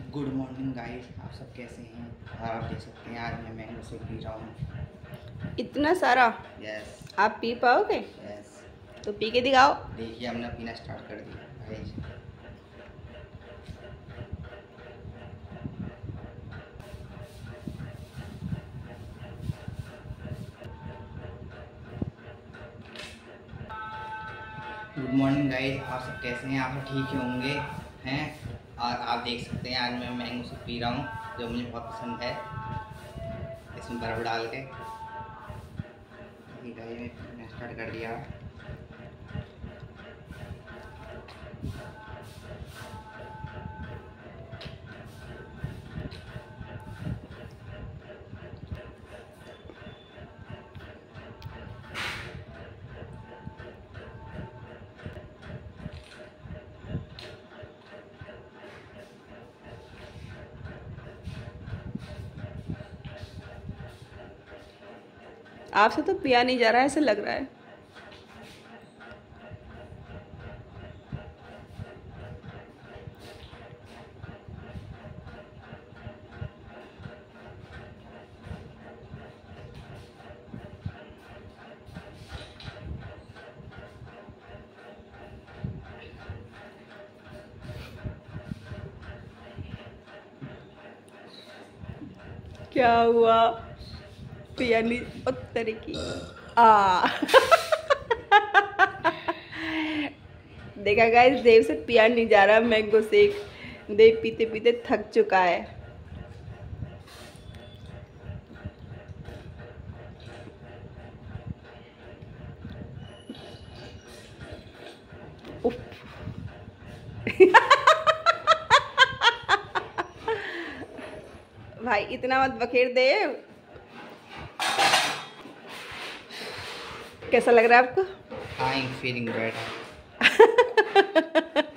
Good morning guys, आप सब कैसे हैं। और आप देख सकते हैं आज मैं मैंगो शेक पी रहा हूँ। इतना सारा यस आप पी पाओगे? यस। तो पी के दिखाओ। देखिए हमने पीना स्टार्ट कर दिया गाइस। गुड मॉर्निंग गाइस, आप सब कैसे हैं। आप सब ठीक ही होंगे हैं। और आप देख सकते हैं आज मैं मैंगो शेक पी रहा हूँ जो मुझे बहुत पसंद है, इसमें बर्फ़ डाल के। ठीक है, मैंने स्टार्ट कर दिया। आपसे तो पिया नहीं जा रहा है, ऐसे लग रहा है। क्या हुआ? पिया नहीं उत्तर की देखा गाइस, देव से पिया नहीं जा रहा मैंगो शेक। देव पीते पीते थक चुका है। उफ। भाई इतना मत बखेर दे। कैसा लग रहा है आपको? I am feeling better.